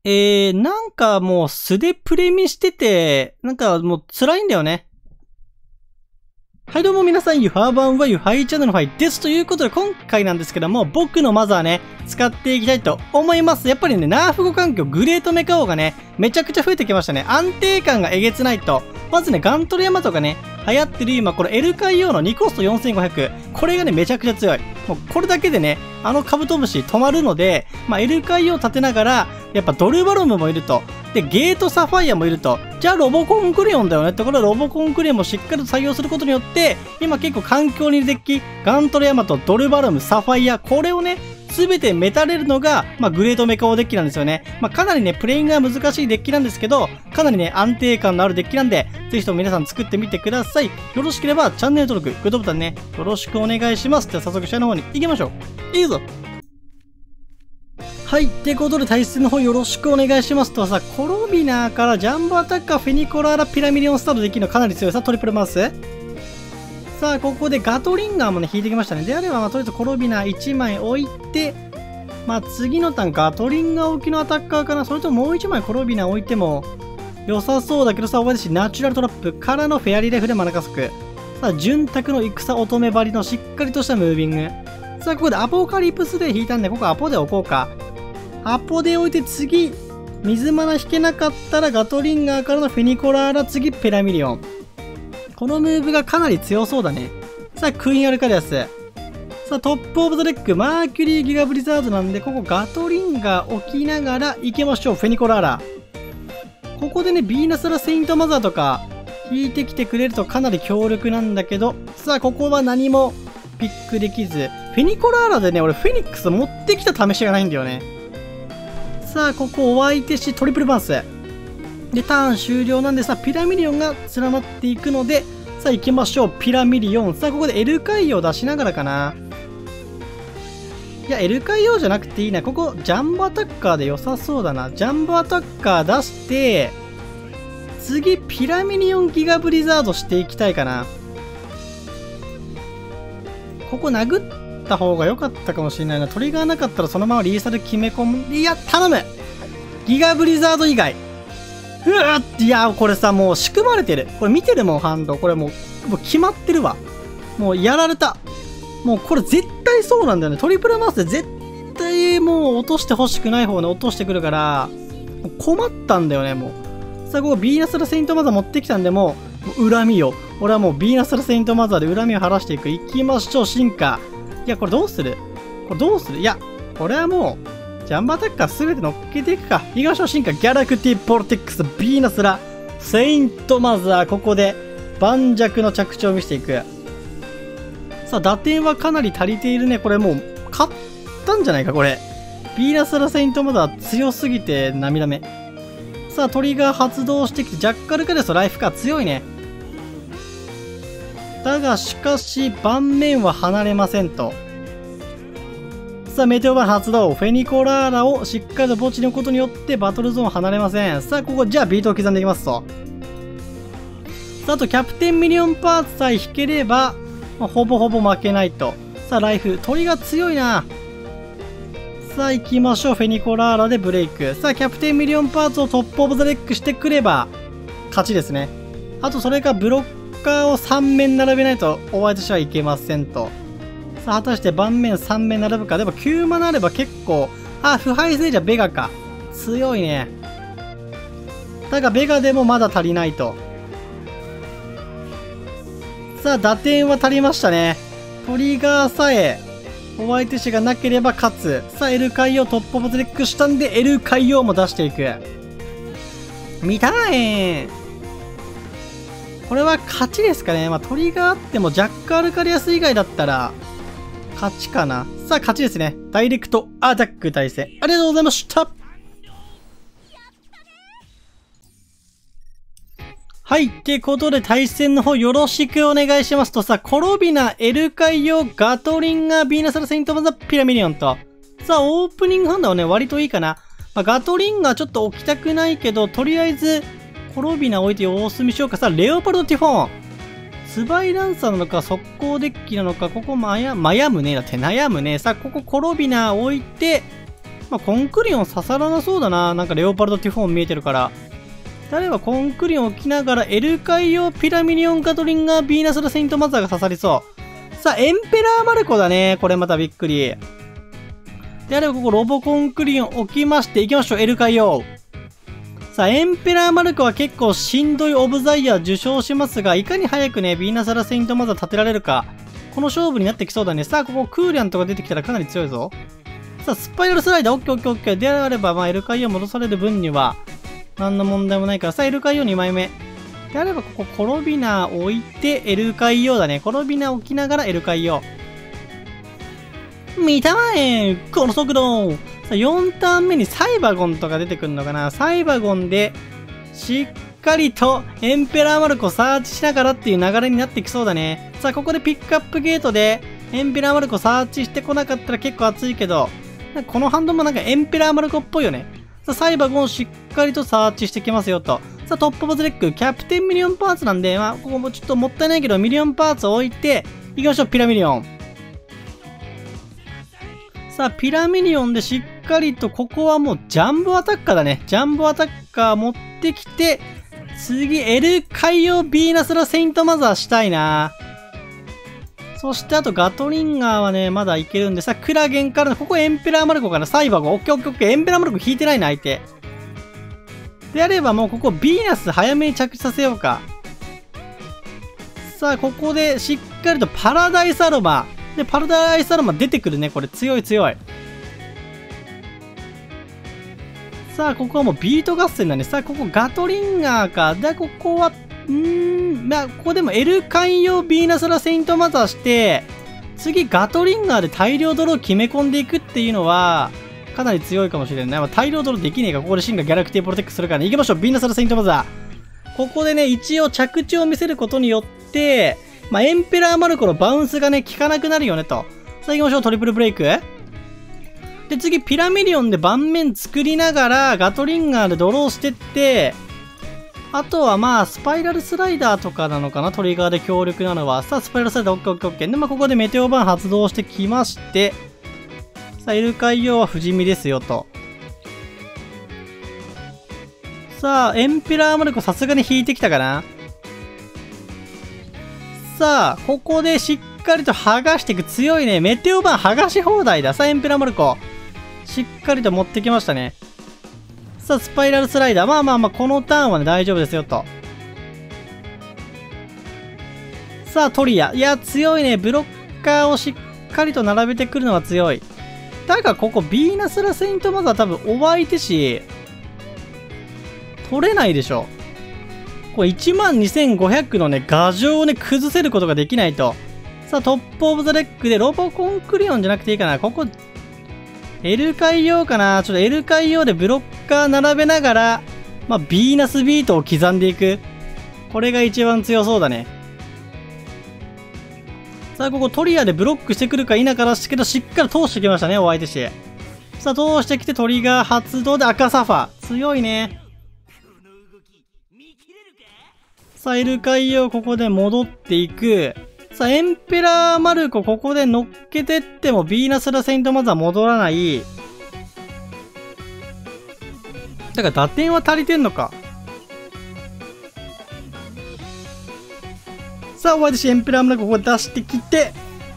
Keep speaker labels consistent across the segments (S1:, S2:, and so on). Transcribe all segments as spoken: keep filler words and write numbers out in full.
S1: えー、なんかもう素でプレミしてて、なんかもう辛いんだよね。はいどうも皆さん、ユハーバンはユハイチャンネルのファイです。ということで今回なんですけども、僕のマザーね、使っていきたいと思います。やっぱりね、ナーフ語環境、グレートメカ王がね、めちゃくちゃ増えてきましたね。安定感がえげつないと。まずね、ガントルヤマトがね、流行ってる今、これ L 海王のにコストよんせんごひゃく。これがね、めちゃくちゃ強い。もうこれだけでね、あのカブトムシ止まるので、まあ、L 海王立てながら、やっぱドルバロムもいると。で、ゲートサファイアもいると。じゃあロボコンクレヨンだよねって。これはロボコンクレヨンもしっかりと採用することによって、今結構環境にいるデッキ、ガントルヤマト、ドルバロム、サファイア、これをね、すべてメタれるのが、まあ、グレートメカオデッキなんですよね。まあ、かなりね、プレイングが難しいデッキなんですけど、かなりね、安定感のあるデッキなんで、ぜひとも皆さん作ってみてください。よろしければ、チャンネル登録、グッドボタンね、よろしくお願いします。では、早速試合の方に行きましょう。いいぞ。はい。ってことで、対戦の方よろしくお願いしますとさ、コロビナーからジャンボアタッカー、フェニコラーラ、ピラミリオンスタートできるのかなり強いさ、トリプルマウス。さあ、ここでガトリンガーもね、引いてきましたね。であれば、まあ、とりあえずコロビナーいちまい置いて、まあ、次のターン、ガトリンガー置きのアタッカーかな。それとももういちまいコロビナー置いても良さそうだけどさ、覚えてし、ナチュラルトラップからのフェアリーレフでマナカスク。さあ、潤沢の戦乙女張りのしっかりとしたムービング。さあ、ここでアポカリプスで引いたんで、ここアポで置こうか。アポで置いて次、水マナ引けなかったらガトリンガーからのフェニコラーラ、次ペラミリオン。このムーブがかなり強そうだね。さあ、クイーンアルカリアス。さあ、トップオブザデック、マーキュリーギガブリザードなんで、ここガトリンガー置きながら行きましょう。フェニコラーラ。ここでね、ビーナスラセイントマザーとか引いてきてくれるとかなり強力なんだけど、さあ、ここは何もピックできず、フェニコラーラでね、俺フェニックス持ってきた試しがないんだよね。さあ、ここお相手し、トリプルバンス。で、ターン終了なんでさ、ピラミリオンが連なっていくので、さあ行きましょう。ピラミリオン。さあ、ここで L 海洋出しながらかな。いや、L 海洋じゃなくていいな。ここ、ジャンボアタッカーで良さそうだな。ジャンボアタッカー出して、次、ピラミリオンギガブリザードしていきたいかな。ここ殴った方が良かったかもしれないな。トリガーなかったらそのままリーサル決め込む。いや、頼むギガブリザード以外。うわっいや、これさ、もう仕組まれてる。これ見てるもん、ハンド。これもう、もう決まってるわ。もうやられた。もうこれ絶対そうなんだよね。トリプルマウスで絶対もう落としてほしくない方に落としてくるから、もう困ったんだよね、もう。さあ、ここビーナスラセイントマザー持ってきたんで、もう、もう恨みよ。俺はもうビーナスラセイントマザーで恨みを晴らしていく。行きましょう、進化。いや、これどうするこれどうするいや、これはもう、ジャンボアタッカーすべて乗っけていくか。行きましょう、進化。ギャラクティポルテックス、ビーナスラ、セイントマザー。ここで、盤石の着地を見せていく。さあ、打点はかなり足りているね。これもう、勝ったんじゃないか、これ。ビーナスラセイントマザー強すぎて涙目。さあ、トリガー発動してきて、ジャッカルカですとライフか。強いね。だが、しかし、盤面は離れませんと。さあ、メテオバン発動。フェニコラーラをしっかりと墓地に置くことによって、バトルゾーン離れません。さあ、ここ、じゃあビートを刻んでいきますと。さあ、あと、キャプテンミリオンパーツさえ引ければ、まあ、ほぼほぼ負けないと。さあ、ライフ。鳥が強いな。さあ、行きましょう。フェニコラーラでブレイク。さあ、キャプテンミリオンパーツをトップオブザデックしてくれば、勝ちですね。あと、それか、ブロッカーをさん面並べないと、お相手としてはいけませんと。さあ、果たして盤面さん面並ぶか。でも、きゅうマナあれば結構、あ、腐敗聖者ベガか。強いね。だが、ベガでもまだ足りないと。さあ、打点は足りましたね。トリガーさえ、お相手手がなければ勝つ。さあ、L 海洋トップオブザデックしたんで、L 海洋も出していく。見たいこれは勝ちですかね。まあ、トリガーあっても、ジャックアルカリアス以外だったら、勝ちかな。さあ、勝ちですね。ダイレクトアタック対戦。ありがとうございました。はい。ってことで対戦の方よろしくお願いしますとさ、コロビナ、エルカイオ、ガトリンガー、ビーナスラセイントマザー、ピラミリオンと。さあ、オープニングハンダはね、割といいかな。まあ、ガトリンガーちょっと置きたくないけど、とりあえず、コロビナ置いて様子見しようか。さあ、レオパルド・ティフォン。スバイランサーなのか、速攻デッキなのか、ここマヤ、悩むね。だって悩むね。さあ、ここコロビナ置いて、 まあ、コンクリオン刺さらなそうだな。なんかレオパルドティフォン見えてるから。であればコンクリオン置きながら、エルカイオ、ピラミリオン、ガトリンガー、ビーナスラ、セイントマザーが刺さりそう。さあ、エンペラーマルコだね。これまたびっくり。であればここロボコンクリオン置きまして、行きましょう、エルカイオ。さあ、エンペラーマルコは結構しんどいオブザイヤー受賞しますが、いかに早くね、ビーナスラ、セイントマザー立てられるか。この勝負になってきそうだね。さあ、ここクーリャンとか出てきたらかなり強いぞ。さあ、スパイラルスライダー、オッケーオッケーオッケー。であれば、まあ、エルカイオ戻される分には、何の問題もないから。さあ、エルカイオにまいめ。であれば、ここ、コロビナー置いて、エルカイオだね。コロビナー置きながら、エルカイオ。見たまえこの速度。さあ、よんターン目にサイバゴンとか出てくるのかな。サイバゴンで、しっかりと、エンペラーマルコサーチしながらっていう流れになってきそうだね。さあ、ここでピックアップゲートで、エンペラーマルコサーチしてこなかったら結構熱いけど、このハンドもなんかエンペラーマルコっぽいよね。さあ、サイバゴンしっかりとサーチしてきますよと。さあ、トップオブズレック、キャプテンミリオンパーツなんで、まあ、ここもちょっともったいないけど、ミリオンパーツを置いて、行きましょう、ピラミリオン。さあ、ピラミリオンでしっかりと、ここはもうジャンボアタッカーだね。ジャンボアタッカー持ってきて、次、エルカイオ、ビーナスラ、セイントマザーしたいな。そして、あと、ガトリンガーはね、まだいけるんで、さあ、クラゲンからの、ここエンペラーマルコからサイバーゴン、オッケーオッケーオッケー、エンペラーマルコ引いてないな、相手。であれば、もうここ、ビーナス早めに着地させようか。さあ、ここで、しっかりとパラダイスアロマ。で、パラダイスアロマ出てくるね、これ、強い強い。さあ、ここはもうビート合戦だね。さあ、ここガトリンガーか。で、ここは、うーん、まあ、ここでもエルカイオ、ビーナスラ、セイントマザーして、次ガトリンガーで大量ドロー決め込んでいくっていうのは、かなり強いかもしれない。まあ、大量ドローできねえか。ここでシンがギャラクティプロテックするからね。行きましょう、ビーナスラ、セイントマザー。ここでね、一応着地を見せることによって、まあ、エンペラーマルコのバウンスがね、効かなくなるよねと。さあ行きましょう、トリプルブレイク。で、次、ピラミリオンで盤面作りながら、ガトリンガーでドローしてって、あとはまあ、スパイラルスライダーとかなのかな、トリガーで強力なのは。さあ、スパイラルスライダー、オッケーオッケーオッケー。で、まあ、ここでメテオバーン発動してきまして、さあ、エルカイオは不死身ですよと。さあ、エンペラーマルコさすがに引いてきたかな。さあ、ここでしっかりと剥がしていく。強いね。メテオバーン剥がし放題だ。さあ、エンペラーマルコ。しっかりと持ってきましたね。さあ、スパイラルスライダー。まあまあまあ、このターンはね、大丈夫ですよ、と。さあ、トリア。いや、強いね。ブロッカーをしっかりと並べてくるのは強い。だが、ここ、ビーナスラセイントマザー多分、お相手し、取れないでしょ。これいちまんにせんごひゃくのね、牙城をね、崩せることができないと。さあ、トップオブザレックでロボコンクリオンじゃなくていいかな。ここ、エルカイオかな。ちょっとエルカイオでブロッカー並べながら、まあ、ビーナスビートを刻んでいく。これが一番強そうだね。さあ、ここトリアでブロックしてくるか否かですけど、しっかり通してきましたね、お相手し。さあ、通してきてトリガー発動で赤サファー。強いね。さあ、エルカイオここで戻っていく。さあ、エンペラーマルコここで乗っけてってもビーナスラセイントマザー戻らない。だから打点は足りてんのか。さあ、お相手しエンペラーマルコここ出してきて。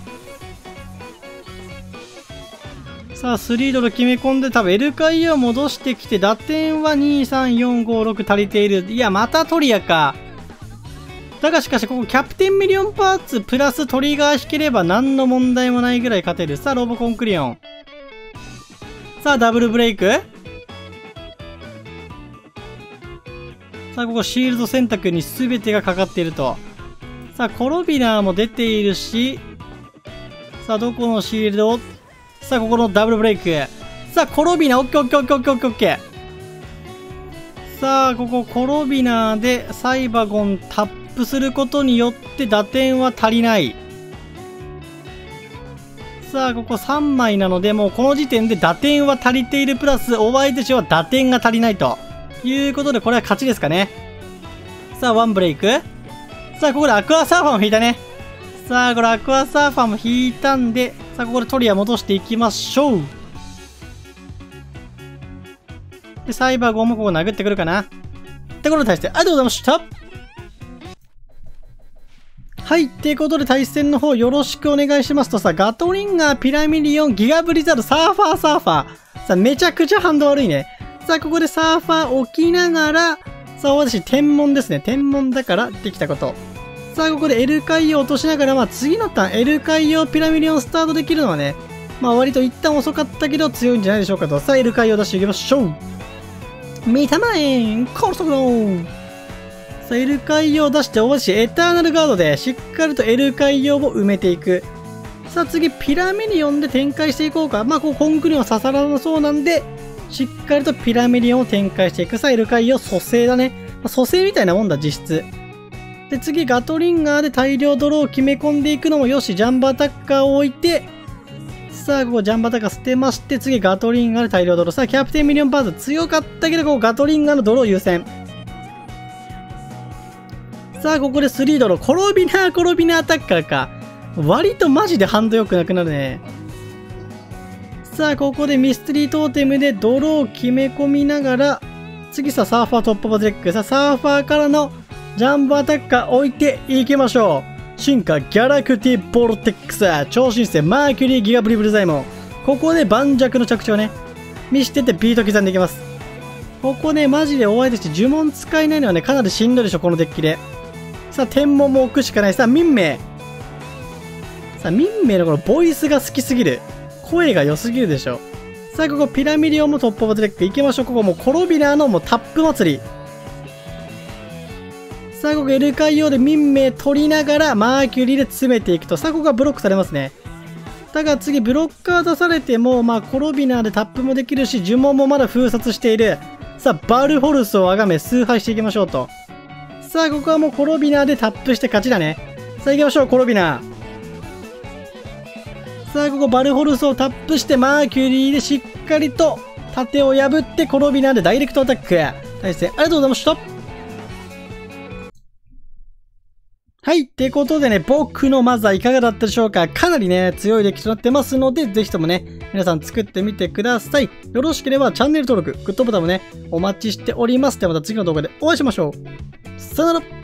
S1: さあ、スリードル決め込んで多分エルカイオ戻してきて打点はに、さん、よん、ご、ろく足りている。いや、またトリアか。だがしかし、ここキャプテンミリオンパーツプラストリガー引ければ何の問題もないぐらい勝てる。さあ、ロボコンクリオン。さあ、ダブルブレイク。さあ、ここシールド選択に全てがかかっていると。さあ、コロビナーも出ているし。さあ、どこのシールド？さあ、ここのダブルブレイク。さあ、コロビナー、オッケーオッケーオッケーオッケーオッケーオッケー。さあ、ここコロビナーでサイバゴンタップすることによって打点は足りない。さあ、ここさんまいなので、もうこの時点で打点は足りているプラス、お相手しは打点が足りないということで、これは勝ちですかね。さあ、ワンブレイク。さあ、ここでアクアサーファーも引いたね。さあ、これアクアサーファーも引いたんで、さあ、ここでトリア戻していきましょう。 で、サイバーゴーもここ殴ってくるかな。ってことに対して、ありがとうございました。はい。ってことで対戦の方よろしくお願いしますとさ、ガトリンガー、ピラミリオン、ギガブリザード、サーファー、サーファー。さあ、めちゃくちゃハンド悪いね。さあ、ここでサーファー置きながら、さあ、私、天文ですね。天文だからできたこと。さあ、ここで L 海洋落としながら、まあ、次のターン、L 海洋ピラミリオンスタートできるのはね、まあ、割と一旦遅かったけど強いんじゃないでしょうかと。さあ、L 海洋出していきましょう。見たまえん、コールソクローン。さあ、L 海洋出して、私、エターナルガードで、しっかりと L 海洋を埋めていく。さあ、次、ピラミリオンで展開していこうか。まあ、こう、コンクリは刺さらなそうなんで、しっかりとピラミリオンを展開していく。さあ、L 海洋蘇生だね。まあ、蘇生みたいなもんだ、実質。で、次、ガトリンガーで大量ドローを決め込んでいくのもよし、ジャンボアタッカーを置いて、さあ、ここジャンボアタッカー捨てまして、次、ガトリンガーで大量ドロー。さあ、キャプテンミリオンパーズ強かったけど、ここガトリンガーのドロー優先。さあ、ここでスリードロー。転びなー、転びなーアタッカーか。割とマジでハンド良くなくなるね。さあ、ここでミステリートーテムでドローを決め込みながら、次さ、サーファートップオブデック。さあ、サーファーからのジャンボアタッカー置いていきましょう。進化ギャラクティボルテックス。超新星マーキュリーギガブリブルザイモン。ここで盤石の着地をね、見しててビート刻んでいきます。ここね、マジで大相手して呪文使えないのはね、かなりしんどいでしょ、このデッキで。さあ、天文も置くしかない。さあ、民名。さあ、民名のこのボイスが好きすぎる。声が良すぎるでしょ。さあ、ここピラミリオンもトップオブデック行きましょう。ここもうコロビナーのもうタップ祭り。さあ、ここ L 海洋で民名取りながらマーキュリーで詰めていくと。さあ、ここがブロックされますね。だが次ブロッカー出されても、まあコロビナーでタップもできるし、呪文もまだ封殺している。さあ、バルホルスをあがめ崇拝していきましょうと。さあ、ここはもうコロビナーでタップして勝ちだね。さあ、行きましょう、コロビナー。さあ、ここバルホルスをタップしてマーキュリーでしっかりと盾を破ってコロビナーでダイレクトアタック。対戦ありがとうございました。はい。ってことでね、僕のまずはいかがだったでしょうか。かなりね、強いデッキとなってますので、ぜひともね、皆さん作ってみてください。よろしければチャンネル登録、グッドボタンもね、お待ちしております。ではまた次の動画でお会いしましょう。さよなら。